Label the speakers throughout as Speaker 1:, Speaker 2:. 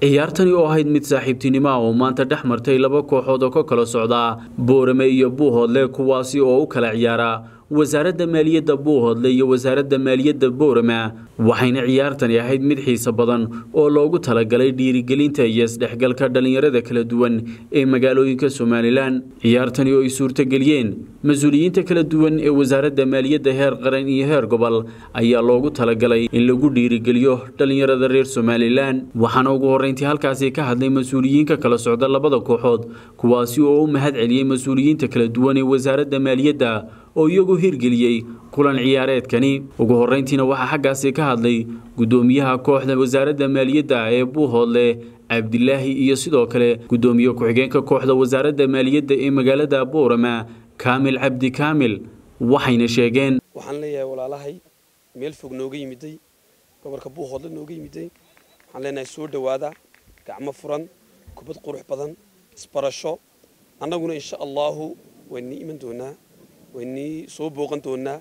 Speaker 1: ciyaartani oo ahayd mid saaxiibtinimo ah oo maanta dhex martay laba kooxood oo ka kala socda Boorame iyo Buuhoodle kuwaasi oo u kala ciyaara wasaaradda maaliyadda Buuhoodle iyo wasaaradda maaliyadda Boorame waxayna ciyaartani ahayd mid xiiso badan oo loogu talagalay dhiirigelinta iyo isdhexgalka dhalinyarada kala duwan ee magaalooyinka Somaliland. ciyaartani oo ay suurtageliyeen mas'uuliyiinta kala duwan ee wasaaradda maaliyadda heer qaran iyo heer gobol ayaa loogu talagalay in lagu dhiirigeliyo dhalinyarada reer Somaliland. waxaana ugu horeyntii halkaasi ka hadlay mas'uuliyiinka kala socda labada kooxood kuwaasi oo u mahad celiyay mas'uuliyiinta kala duwan ee wasaaradda maaliyadda oo iyagu hirgeliyay kulan ciyaareedkani. ugu horeyntiina waxa xaggaasi ka hadlay gudoomiyaha kooxda wasaaradda maaliyadda ee Buuhoodle Cabdilaahi iyo sidoo kale gudoomiye ku-xigeenka kooxda wasaaradda maaliyadda ee magaalada Boorama Kaamil Cabdi Kaamil waxayna sheegeen
Speaker 2: waxaan leeyahay walaalahay meel fog nooga yimiday gobolka Buuhoodle nooga yimiday waxaan leenahay soo dhawaada gacmo furan kubad qurux badan isbarasho annaguna insha Allah wayni iman doonaa wayni soo booqan doonaa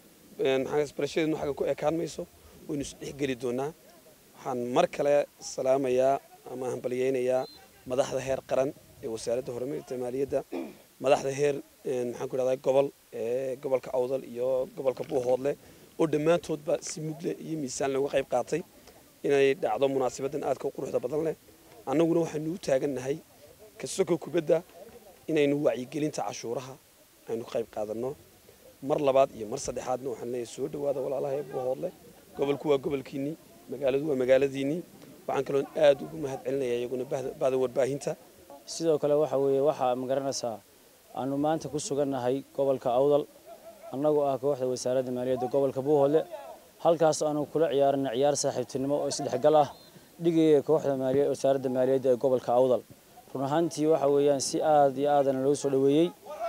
Speaker 2: maxaa isbarashadeenu xaga ku ekaan mayso waynu isdhexgeli doonaa waxaan mar kale salaamayaa ama hambaliyeynayaa madaxda heer qaran ee wasaaradda horumarinta maaliyadda madaxda heer maxaan ku raadayay gobolka Awdal iyo gobolka Buuhoodle oo dhamaantoodba si mugle iyo miisaan looga qayb qaatay inay dhacdo munaasabadan aadka u quruxda badan leh annaguna waxaanu u taaganahay ka soo kubadda inaynu wacyigelinta cashuuraha aynu qayb qaadano mar labaad iyo mar saddexaadna waxaan leeyahay soo dhawaada walaalahay Buuhoodle gobolku waa gobolkiini magaaladu waa magaaladiini waxaan kaloon aad ugu mahad celinayaa iyaguna baada warbaahinta
Speaker 3: sidoo kale waxa ma garanaysaa aanu maanta ku sugannahay gobolka Awdal annagoo ah kooxda wasaaradda maaliyadda gobolka Buuhoodle halkaas aanu kula ciyaarnay ciyaar saaxiibtinimo oo isdhexgal ah dhigay kooxda wasaaradda maaliyadda ee gobolka Awdal run ahaantii si aad iyo aad loo soo dhaweeyay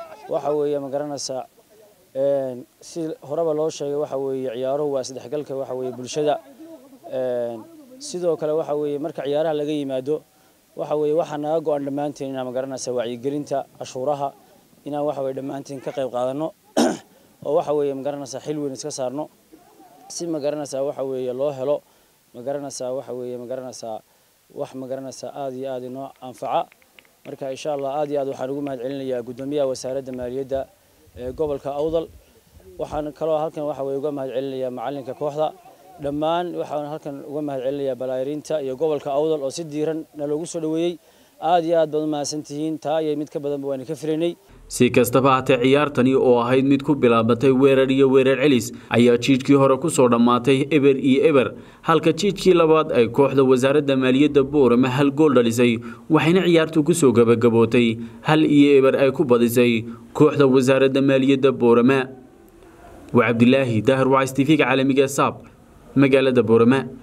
Speaker 3: ma garanaysaa si horeba loo sheegay ciyaaruhu waa isdhexgalka bulshada sidoo kale marka ciyaaraha laga yimaado waxa naga go'an dhamaanteen inaan ma garanaysaa wacyigelinta cashuuraha inaan dhamaanteen ka qayb qaadano oo ma garanaysaa xil weyn iska saarno si ma garanaysaa loo helo ma garanaysaa ma garanaysaa wax ma garanaysaa aad iyo aad inoo anfaca marka insha Allah aad iyo aad waxaan ugu mahad celinayaa gudoomiyaha wasaaradda maaliyadda ee gobolka Awdal waxaan kaloo halkan uga mahad celinayaa macalinka kooxda dhammaan waxaan halkan uga mahad celinayaa balaarinta iyo gobolka Awdal oo si diiran loogu soo dhaweeyay aad iyo aad baad mahadsantihiin taa iyo mid ka badan waan ka filaynay.
Speaker 1: si kastaba hata ciyaartani oo ahayd mid ku bilaabatay weerar iyo weerar celis ayaa jiidkii hore ku soo dhamaatay eber iyo eber halka jiidkii labaad ay kooxda wasaaradda maaliyadda Boorama hal gool dhalisay waxayna ciyaartu ku soo gabagabootay hal iyo eber ay ku badisay kooxda wasaaradda maaliyadda Boorama. wa Cabdilaahi Dahar waa TV caalamiga Saab magaalada Boorama.